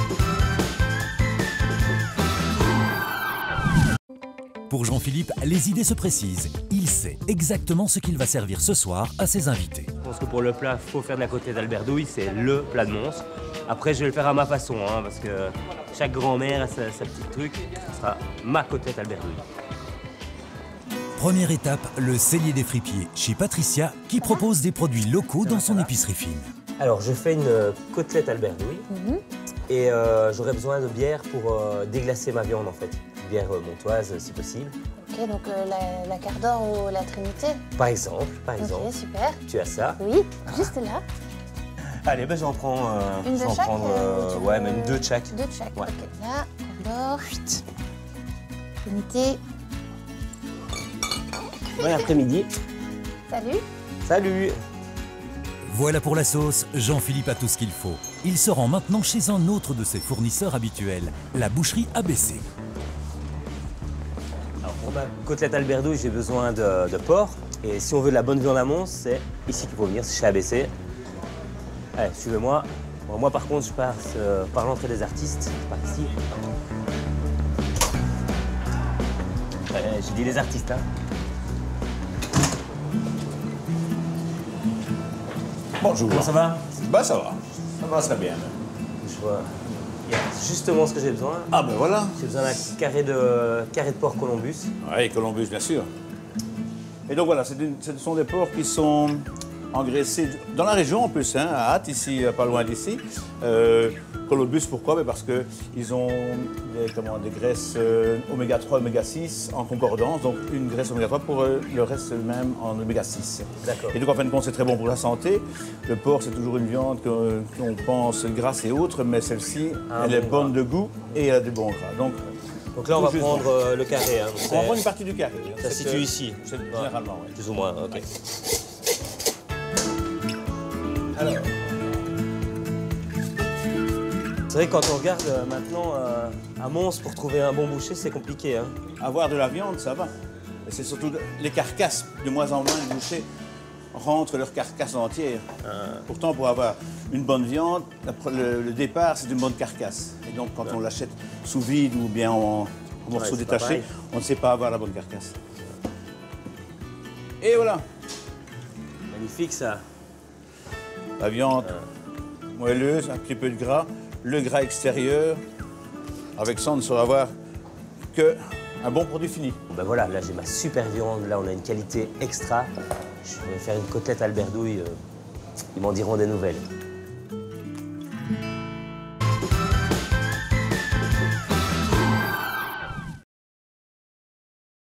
Pour Jean-Philippe, les idées se précisent. Il sait exactement ce qu'il va servir ce soir à ses invités. Je pense que pour le plat, il faut faire de la côtelette Alberdouille, c'est le plat de Mons. Après, je vais le faire à ma façon, hein, parce que chaque grand-mère a sa petite truc. Ce sera ma côtelette Alberdouille. Première étape, le cellier des fripiers chez Patricia, qui propose des produits locaux dans son épicerie fine. Alors, je fais une côtelette Alberdouille et j'aurais besoin de bière pour déglacer ma viande, en fait. Bière montoise, si possible. Ok, donc la Quart d'Or ou la Trinité? Par exemple, Ok, super. Tu as ça? Oui, juste là. Allez, ben j'en prends... Une de chaque ouais, même deux de chaque. Deux de chaque, Ouais. ok. Là, Quart d'Or, Trinité. Bon après-midi. Salut. Salut. Voilà pour la sauce, Jean-Philippe a tout ce qu'il faut. Il se rend maintenant chez un autre de ses fournisseurs habituels, la boucherie ABC. Alors, pour ma côtelette Alberdouille, j'ai besoin de porc. Et si on veut de la bonne viande à Mons, c'est ici qu'il faut venir, c'est chez ABC. Allez, suivez-moi. Bon, moi, par contre, je passe par l'entrée des artistes, par ici. J'ai dit les artistes, hein. Bonjour. Comment ça va? Bah ça va très bien. Je vois. Il y a justement ce que j'ai besoin. Ah ben voilà. J'ai besoin d'un carré de porc Columbus. Oui, Columbus bien sûr. Et donc voilà, ce sont des porcs qui sont engraissés dans la région en plus, hein, à Ath, ici, pas loin d'ici. Columbus, pourquoi? Parce qu'ils ont des graisses oméga 3, oméga 6 en concordance, donc une graisse oméga 3 pour le reste même en oméga 6. D'accord. Et donc en fin de compte, c'est très bon pour la santé. Le porc, c'est toujours une viande qu'on pense grasse et autre, mais celle-ci, elle est bonne de goût et elle a du bon gras. Donc là, on va juste prendre le carré. Hein, on va prendre une partie du carré. Ça se situe ici. Généralement, oui. Plus ou moins, ok. Alors, c'est vrai que quand on regarde maintenant à Mons, pour trouver un bon boucher, c'est compliqué. Hein. avoir de la viande, ça va. Mais c'est surtout les carcasses, de moins en moins de bouchers rentrent leurs carcasses entières. Pourtant, pour avoir une bonne viande, le départ, c'est une bonne carcasse. Et donc, quand on l'achète sous vide ou bien en morceaux c'est pas détachés, pareil. on ne sait pas avoir la bonne carcasse. Et voilà, Magnifique, ça. la viande moelleuse, un petit peu de gras, le gras extérieur. Avec ça, on ne saura avoir qu'un bon produit fini. Ben voilà, là, j'ai ma super viande. Là, on a une qualité extra. Je vais faire une côtelette Alberdouille. Ils m'en diront des nouvelles.